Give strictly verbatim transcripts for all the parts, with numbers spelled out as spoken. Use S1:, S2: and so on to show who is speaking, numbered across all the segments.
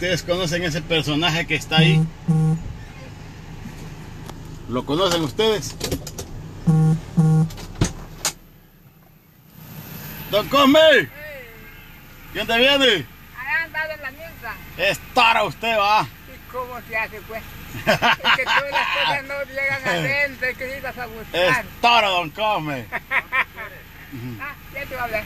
S1: ¿Ustedes conocen ese personaje que está ahí? ¿Lo conocen ustedes? ¡Don Cosme!
S2: Hey.
S1: ¿Quién te viene?
S2: Allá andado en la misa.
S1: Es tara usted, va.
S2: ¿Y cómo se hace, pues? Es que todas las cosas no llegan adentro, hay que irlas a buscar.
S1: Es tara, don Cosme.
S2: Ah, ya te voy a hablar.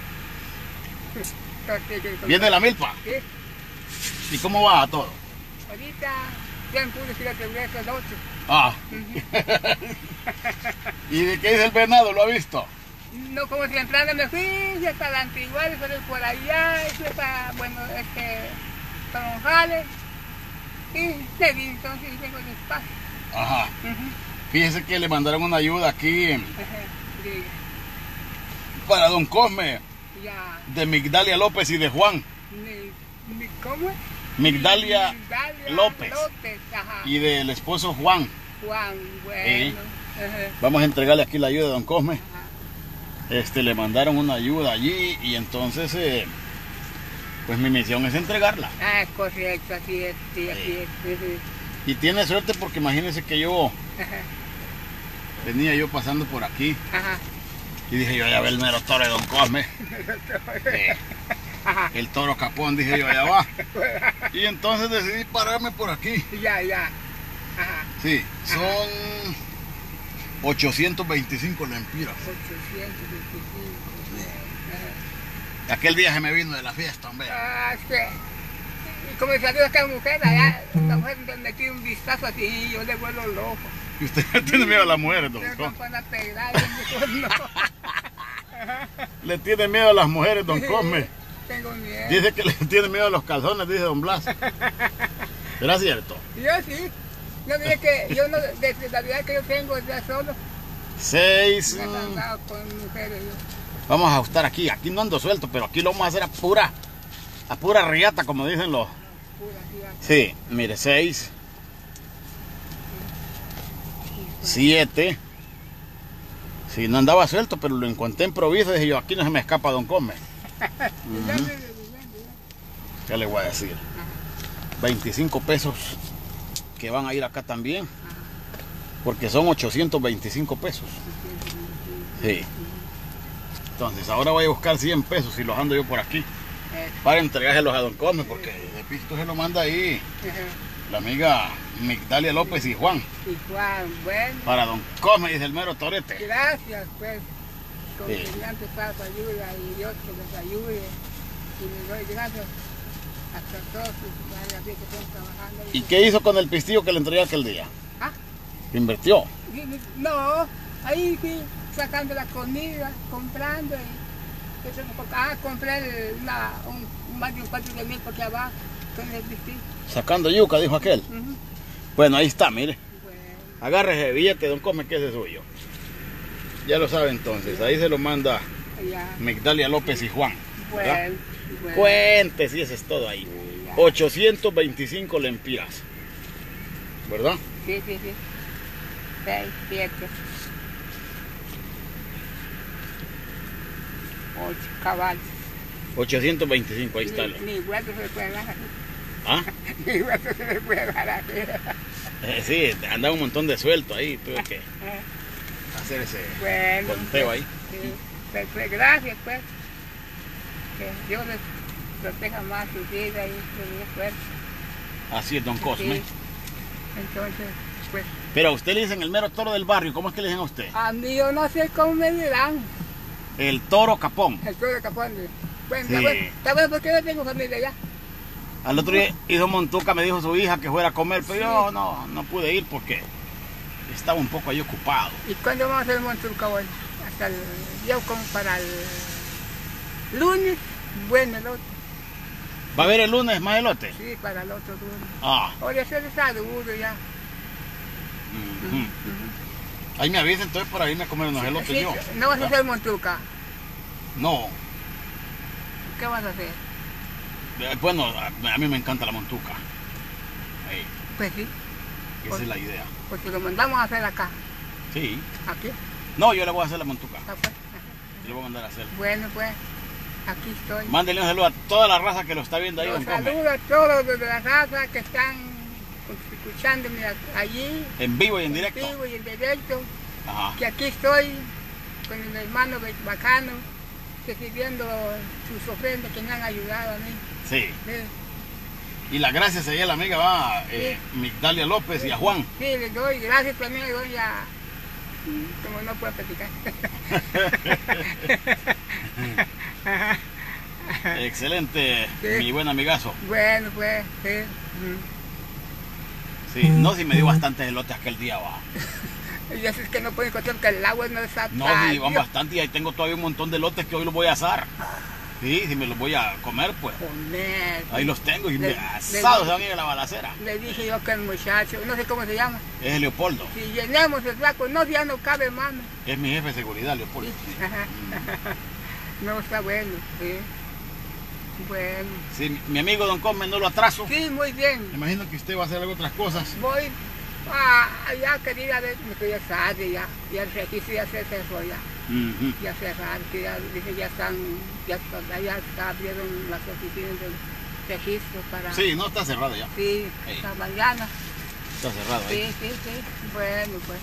S1: ¿Viene la milpa?
S2: Sí.
S1: ¿Y cómo va todo?
S2: Ahorita, ya pude ir a regreso el ocho.
S1: Ah. ¿Y de qué dice el venado? ¿Lo ha visto?
S2: No, como si entrando me fui, hasta la antigua, y fui por allá, y fui hasta, bueno, este, Tronjales, y seguí, entonces tengo el espacio.
S1: Ajá.
S2: Uh-huh.
S1: Fíjese que le mandaron una ayuda aquí
S2: Ajá, diga.
S1: para don Cosme,
S2: Ya.
S1: de Migdalia López y de Juan.
S2: Ni, ni, ¿Cómo es?
S1: Migdalia,
S2: Migdalia
S1: López.
S2: López, ajá.
S1: Y del esposo Juan.
S2: Juan, bueno.
S1: Sí.
S2: Ajá.
S1: Vamos a entregarle aquí la ayuda a don Cosme.
S2: Ajá.
S1: Este, le mandaron una ayuda allí y entonces, eh, pues mi misión es entregarla.
S2: Ah, es correcto, así es, sí, así
S1: Sí.
S2: es. Ajá.
S1: Y tiene suerte porque imagínense que yo
S2: Ajá.
S1: venía yo pasando por aquí
S2: Ajá.
S1: y dije yo, allá ve el mero toro de don Cosme. Sí.
S2: Ajá.
S1: El toro capón, dije yo, allá va. Y entonces decidí pararme por aquí.
S2: Ya, ya. Ajá.
S1: Sí, son ochocientos veinticinco lempiras.
S2: ochocientos veinticinco. Ajá.
S1: Aquel día se me vino de la fiesta, hombre.
S2: Ah, es que, y como salió esta mujer allá, esta mujer me metió un vistazo así y yo le vuelo loco.
S1: Y usted tiene miedo a las mujeres, don
S2: Yo
S1: Cosme.
S2: con a pegar, yo mejor no.
S1: Le tiene miedo a las mujeres, don Cosme.
S2: Tengo miedo.
S1: Dice que le tiene miedo a los calzones, dice don Blas. ¿Será cierto?
S2: Yo sí. No, mire que yo no, desde la vida que yo tengo ya solo,
S1: Seis.
S2: me he
S1: mm,
S2: andado con mujeres. Yo.
S1: Vamos a ajustar aquí. Aquí no ando suelto, pero aquí lo vamos a hacer a pura, a pura riata, como dicen los.
S2: Pura ciudad.
S1: Sí, mire, seis, siete. Sí, no andaba suelto, pero lo encontré improviso. Dije yo, aquí no se me escapa don Cosme. Ujú. ¿Qué le voy a decir? veinticinco pesos que van a ir acá también. Porque son ochocientos veinticinco pesos. Sí. Entonces ahora voy a buscar cien pesos y los ando yo por aquí. Para entregárselos a don Cosme, porque de pisto se lo manda ahí la amiga Migdalia López y Juan.
S2: Y Juan, bueno.
S1: Para don Cosme, dice el mero torete.
S2: Gracias, pues. Con
S1: Sí.
S2: brillante para su ayuda y Dios que les ayude. Y les doy gracias a todos los que están trabajando.
S1: ¿Y qué hizo con el pistillo que le entregué aquel día?
S2: ¿Ah?
S1: Invirtió.
S2: No, ahí fui sacando la comida, comprando y ah, compré el, una, un, más de un cuatro de mil porque abajo con el vestido.
S1: Sacando yuca, dijo aquel.
S2: Uh-huh.
S1: Bueno, ahí está, mire.
S2: Bueno,
S1: Agarre ese billete, don Cosme, que ese es suyo. Ya lo sabe entonces, ahí se lo manda
S2: ya.
S1: Migdalia López y Juan. ¿Verdad?
S2: Bueno, bueno.
S1: Cuente, si ese es todo ahí.
S2: Ya.
S1: ochocientos veinticinco lempiras. ¿Verdad?
S2: Sí, sí, sí. Seis, siete. Ocho caballos.
S1: ochocientos veinticinco, ahí está.
S2: Ni, ni hueso se le puede dar.
S1: ¿Ah?
S2: Ni hueso se le puede dar así.
S1: Eh, sí, andaba un montón de suelto ahí, tuve que hacer ese
S2: Bueno.
S1: conteo ahí.
S2: Sí, pues, pues, gracias, pues. Que Dios les proteja más su vida y su esfuerzo.
S1: Así es, don Cosme.
S2: Sí. Entonces, pues,
S1: Pero a usted le dicen el mero toro del barrio, ¿cómo es que le dicen a usted?
S2: a mí yo no sé cómo me dirán.
S1: El toro capón.
S2: El todo de Capón. Bueno,
S1: Sí.
S2: está bueno, está bueno porque yo tengo familia ya.
S1: Al otro día, hizo Montuca, me dijo su hija que fuera a comer, pero yo no, no pude ir porque estaba un poco ahí ocupado.
S2: ¿Y cuándo vamos a hacer el Montuca hoy? Hasta el, yo como para el lunes, bueno, el otro.
S1: ¿Va a haber el lunes más elote?
S2: Sí, para el otro lunes.
S1: Ah.
S2: Ahora se les está duro ya.
S1: ujú. Ahí me avisa entonces para irme a comer unos elotes
S2: Sí,
S1: yo.
S2: no vas a
S1: ¿Ah?
S2: hacer Montuca.
S1: No.
S2: ¿Qué vas a hacer?
S1: Eh, Bueno, a, a mí me encanta la montuca. Ahí,
S2: Pues sí,
S1: esa es la idea.
S2: porque lo mandamos a hacer acá.
S1: Sí.
S2: Aquí.
S1: No, yo le voy a hacer la montuca.
S2: Está pues.
S1: Yo le voy a mandar a hacer.
S2: Bueno, pues. aquí estoy.
S1: Mándele un saludo a toda la raza que lo está viendo ahí,
S2: Los
S1: don Cosme.
S2: saludo a todos los de la raza que están escuchándome allí.
S1: En vivo y en directo.
S2: En vivo y en directo.
S1: Ajá.
S2: Que aquí estoy con el hermano Bacano, recibiendo sus ofrendas que me han ayudado a mí.
S1: Sí.
S2: Sí.
S1: Y las gracias ahí a la amiga, va, eh,
S2: Sí.
S1: Migdalia López y a Juan.
S2: Sí, les doy gracias también, le doy a... como no puedo platicar.
S1: Excelente,
S2: Sí.
S1: mi buen amigazo.
S2: Bueno, pues, sí.
S1: Sí, no, si me dio bastantes elotes aquel día, va.
S2: Y eso es que no puedo encontrar porque el agua no está...
S1: No, sí, van bastante y ahí tengo todavía un montón de elotes que hoy los voy a asar. Sí, si me los voy a comer, pues.
S2: Comer.
S1: Ahí los tengo y
S2: Le-
S1: me asados se van a ir a la balacera.
S2: Le dije yo que el muchacho, no sé cómo se llama,
S1: Es el Leopoldo,
S2: si llenemos el saco, no, ya no cabe, mano.
S1: es mi jefe de seguridad, Leopoldo.
S2: No, está bueno, sí. Bueno.
S1: Si mi amigo Don Cosme no lo atraso,
S2: Sí, muy bien.
S1: me imagino que usted va a hacer algo otras cosas.
S2: Voy a, allá, quería ver, me quería tarde ya, ya el registro ya se cerró ya,
S1: Ujú.
S2: ya cerraron, que ya, dije, ya están, ya, está- ya está, abrieron las oficinas del registro para...
S1: Sí, no está cerrado ya.
S2: Sí,
S1: Sí.
S2: hasta mañana.
S1: Está cerrado
S2: Sí,
S1: ahí.
S2: sí, sí. Bueno, pues.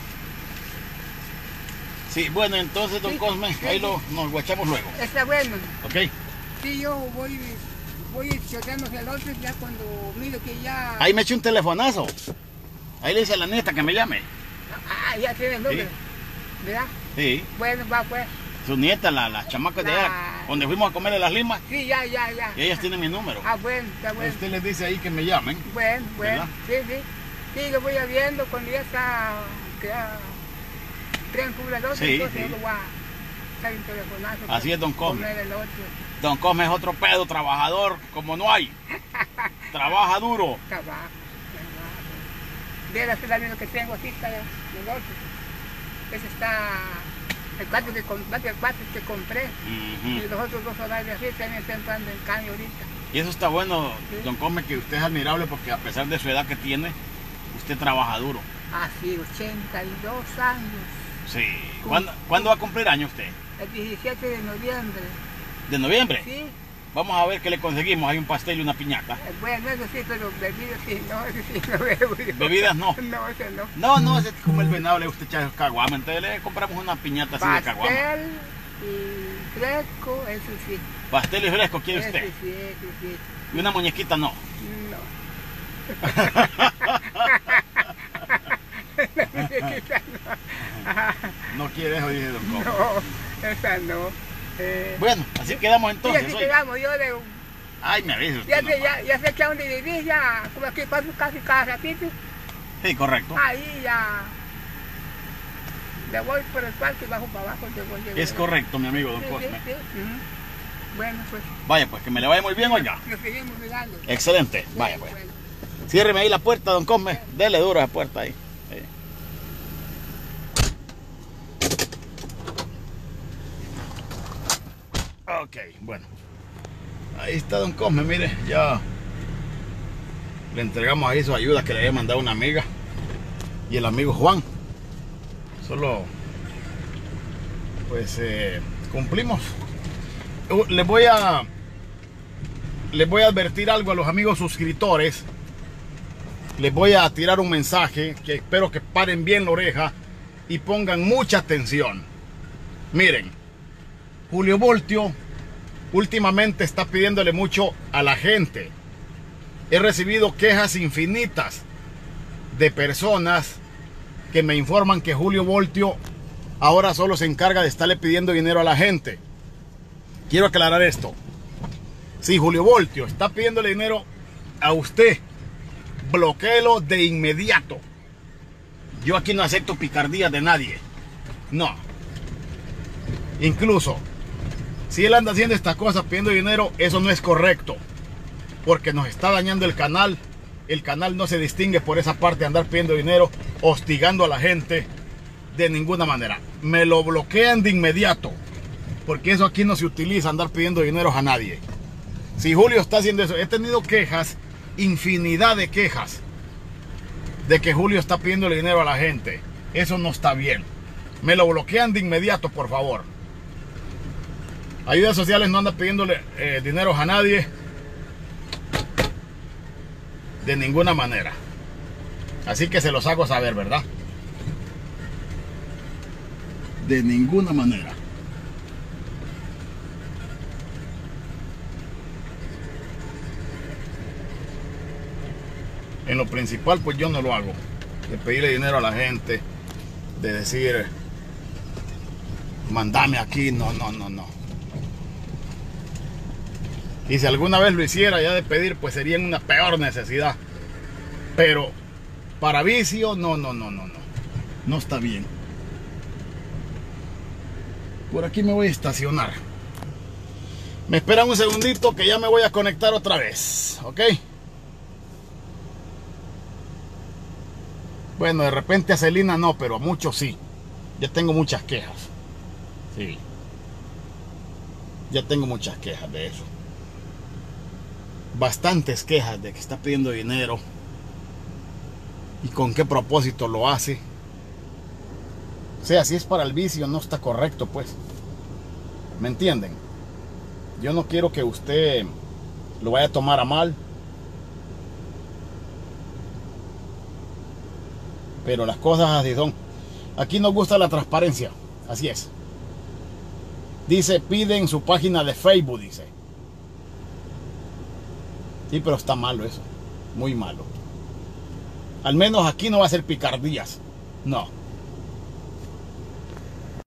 S1: Sí, bueno, entonces Don
S2: Sí,
S1: Cosme,
S2: sí,
S1: ahí
S2: sí.
S1: lo, nos guachamos luego.
S2: Está bueno.
S1: ¿Ok?
S2: Sí, yo voy, voy chorreando el otro ya cuando miro que ya...
S1: Ahí me eché un telefonazo. Ahí le dice a la nieta que me llame.
S2: Ah, ya tiene el número.
S1: Sí.
S2: ¿Verdad?
S1: Sí,
S2: Bueno, va pues.
S1: su nieta, la, las chamacas de allá,
S2: La-
S1: donde fuimos a comerle las limas,
S2: Sí, ya, ya, ya.
S1: y ellas tienen mi número.
S2: Ah, bueno, está bueno.
S1: Usted les dice ahí que me llamen.
S2: Bueno, bueno.
S1: ¿Verdad?
S2: Sí, sí. Sí, lo voy a viendo cuando ya está... Que ya... Crean cubrador,
S1: Sí,
S2: entonces
S1: sí.
S2: yo lo voy a echar un telefonazo.
S1: Así
S2: para
S1: es, don Cosme.
S2: comer el otro.
S1: Don Cosme es otro pedo, trabajador, como no hay. Trabaja duro.
S2: Trabajo, trabajo. Debe ser lo que tengo aquí, está el otro. Ese está... El cuarto que, com- el cuarto que compré.
S1: Ujú.
S2: Y los otros dos horarios así también están entrando en cambio ahorita.
S1: Y eso está bueno,
S2: Sí.
S1: Don Cosme, que usted es admirable porque a pesar de su edad que tiene, usted trabaja duro.
S2: Así, ochenta y dos años.
S1: Sí. ¿Cuándo, ¿cuándo va a cumplir año usted?
S2: El diecisiete de noviembre.
S1: ¿De noviembre?
S2: Sí,
S1: Vamos a ver qué le conseguimos. Hay un pastel y una piñata.
S2: eh, bueno, eso sí, pero bebidas sí, no, eso sí no bebo yo.
S1: Bebidas no.
S2: No, eso no.
S1: No, no, ese es como el venado, le gusta echar caguama. Entonces le compramos una piñata así de caguama.
S2: Pastel y fresco, eso sí.
S1: Pastel y fresco, ¿quiere
S2: Eso
S1: usted?
S2: sí, eso sí.
S1: Y una muñequita no.
S2: No.
S1: No quiere eso, dice Don Cosme.
S2: No, esa no. Eh,
S1: Bueno, así quedamos
S2: sí,
S1: entonces.
S2: así
S1: oiga.
S2: quedamos, yo de,
S1: Ay, me avisa usted.
S2: ya, sé,
S1: nomás.
S2: ya, ya sé que a donde vivís, ya, como aquí paso casi cada ratito,
S1: Sí, correcto.
S2: ahí ya, le voy por el parque y bajo para abajo. Te voy, te
S1: Es
S2: voy.
S1: correcto, mi amigo Don
S2: Sí, sí,
S1: Cosme.
S2: sí. Ujú. Bueno, pues,
S1: Vaya, pues que me le vaya muy bien, oiga.
S2: nos seguimos mirando.
S1: Excelente. Vaya, pues.
S2: Bueno.
S1: Ciérreme ahí la puerta, Don Cosme. Dele duro a esa puerta ahí. Sí. Ok, bueno. Ahí está Don Cosme, mire, ya le entregamos ahí su ayuda que le había mandado una amiga y el amigo Juan. Solo, pues, eh, cumplimos. Uh, Les voy a, les voy a advertir algo a los amigos suscriptores. Les voy a tirar un mensaje que espero que paren bien la oreja y pongan mucha atención. Miren, Julio Voltio últimamente está pidiéndole mucho a la gente. He recibido quejas infinitas de personas que me informan que Julio Voltio ahora solo se encarga de estarle pidiendo dinero a la gente. Quiero aclarar esto. Si Julio Voltio está pidiéndole dinero a usted, bloquéelo de inmediato. Yo aquí no acepto picardías de nadie. No. Incluso, si él anda haciendo estas cosas pidiendo dinero, eso no es correcto. Porque nos está dañando el canal. El canal no se distingue por esa parte de andar pidiendo dinero, hostigando a la gente de ninguna manera. Me lo bloquean de inmediato. Porque eso aquí no se utiliza, andar pidiendo dinero a nadie. Si Julio está haciendo eso, he tenido quejas, infinidad de quejas, de que Julio está pidiendo dinero a la gente. Eso no está bien. Me lo bloquean de inmediato, por favor. Ayudas sociales no anda pidiéndole eh, dinero a nadie. De ninguna manera. Así que se los hago saber, ¿verdad? De ninguna manera. En lo principal, pues yo no lo hago. De pedirle dinero a la gente. De decir, mandame aquí. No, no, no, no. Y si alguna vez lo hiciera ya de pedir, pues sería en una peor necesidad. Pero para vicio, no, no, no, no, no. No está bien. Por aquí me voy a estacionar. Me esperan un segundito que ya me voy a conectar otra vez. ¿Ok? Bueno, de repente a Celina no, pero a muchos sí. Ya tengo muchas quejas. Sí. Ya tengo muchas quejas de eso. Bastantes quejas de que está pidiendo dinero. ¿Y con qué propósito lo hace? O sea, si es para el vicio, no está correcto, pues. ¿Me entienden? Yo no quiero que usted lo vaya a tomar a mal. Pero las cosas así son. Aquí nos gusta la transparencia. Así es. Dice, pide en su página de Facebook, dice. Sí, pero está malo eso. Muy malo. Al menos aquí no va a ser picardías. No.